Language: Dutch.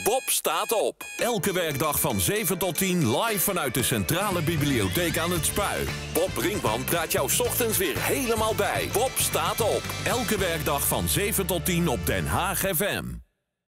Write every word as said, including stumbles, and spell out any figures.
Pop staat op. Elke werkdag van zeven tot tien live vanuit de Centrale Bibliotheek aan het Spui. Bob Brinkman praat jou 's ochtends weer helemaal bij. Pop staat op. Elke werkdag van zeven tot tien op Den Haag F M.